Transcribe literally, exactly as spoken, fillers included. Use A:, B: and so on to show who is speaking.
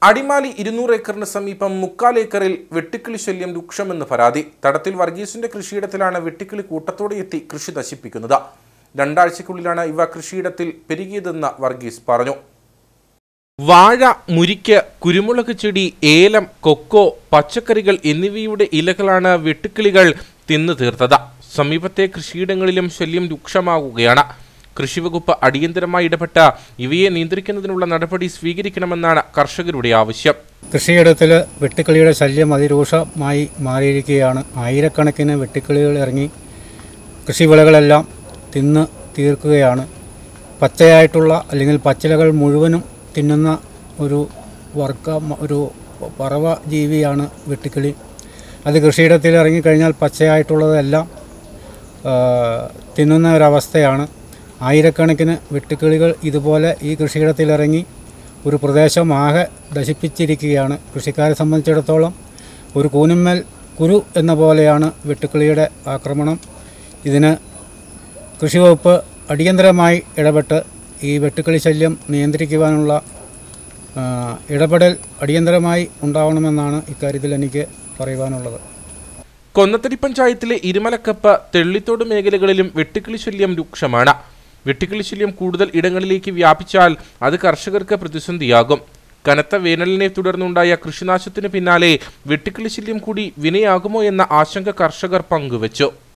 A: അടിമാലി ഇരുന്നൂറ് ഏക്കറിന് സമീപം മുക്കാൽ ഏക്കറിൽ വെട്ടുക്കിളി ശല്യം രൂക്ഷമെന്ന് പരാതി. തടത്തിൽ വർഗീസിന്റെ കൃഷിയിടത്തിലാണ് വെട്ടുക്കിളി കൂട്ടത്തോടെ എത്തി കൃഷി നശിപ്പിക്കുന്നത്. രണ്ടാഴ്ചയ്ക്കുള്ളിലാണ് ഇവ കൃഷിയിടത്തിൽ പെരുകിയതെന്ന് വർഗീസ് പറഞ്ഞു. വാഴ, മുരിക്ക്, കുരുമുളക് ചെടി, ഏലം, കൊക്കോ, പച്ചക്കറികൾ എന്നിവയുടെ ഇലകളാണ് വെട്ടുക്കിളികൾ തിന്നു തീർത്തത്. സമീപത്തെ കൃഷിയിടങ്ങളിലും ശല്യം രൂക്ഷമാവുകയാണ്. കൃഷിവകുപ്പ് അടിയന്തരമായി ഇടപെട്ട് ഇവയെ നിയന്ത്രിക്കുന്നതിനുള്ള നടപടി സ്വീകരിക്കണമെന്നാണ് കർഷകരുടെ ആവശ്യം.
B: കൃഷിയിടത്തിൽ വെട്ടുക്കിളിയുടെ ശല്യം അതിരൂക്ഷമായി മാറിയിരിക്കുകയാണ്. ആയിരക്കണക്കിന് വെട്ടുക്കിളികൾ ഇറങ്ങി കൃഷിവിളകളെല്ലാം തിന്ന് തീർക്കുകയാണ്. പച്ചയായിട്ടുള്ള അല്ലെങ്കിൽ പച്ചിലകൾ മുഴുവനും തിന്നുന്ന ഒരു വർഗ ഒരു പറവ ജീവിയാണ് വെട്ടുക്കിളി. അത് കൃഷിയിടത്തിൽ ഇറങ്ങിക്കഴിഞ്ഞാൽ പച്ചയായിട്ടുള്ളതെല്ലാം തിന്നുന്ന ഒരവസ്ഥയാണ്. ആയിരക്കണക്കിന് വെട്ടുക്കിളികൾ ഇതുപോലെ ഈ കൃഷിയിടത്തിലിറങ്ങി ഒരു പ്രദേശം ആകെ നശിപ്പിച്ചിരിക്കുകയാണ്. കൃഷിക്കാരെ സംബന്ധിച്ചിടത്തോളം ഒരു കൂനുമ്മൽ കുരു എന്ന പോലെയാണ് വെട്ടുക്കിളിയുടെ ആക്രമണം. ഇതിന് കൃഷിവകുപ്പ് അടിയന്തരമായി ഇടപെട്ട് ഈ വെട്ടുക്കിളി ശല്യം നിയന്ത്രിക്കുവാനുള്ള ഇടപെടൽ അടിയന്തരമായി ഉണ്ടാവണമെന്നാണ് ഇക്കാര്യത്തിൽ എനിക്ക് പറയുവാനുള്ളത്.
A: കൊന്നത്തടി പഞ്ചായത്തിലെ ഇരുമലക്കപ്പ്, തെള്ളിത്തോട് മേഖലകളിലും വെട്ടുക്കിളി ശല്യം രൂക്ഷമാണ്. വെട്ടുക്കിളി ശല്യം കൂടുതൽ ഇടങ്ങളിലേക്ക് വ്യാപിച്ചാൽ അത് കർഷകർക്ക് പ്രതിസന്ധിയാകും. കനത്ത വേനലിനെ തുടർന്നുണ്ടായ കൃഷിനാശത്തിന് പിന്നാലെ വെട്ടുക്കിളി ശല്യം കൂടി വിനയാകുമോ എന്ന ആശങ്ക കർഷകർ പങ്കുവച്ചു.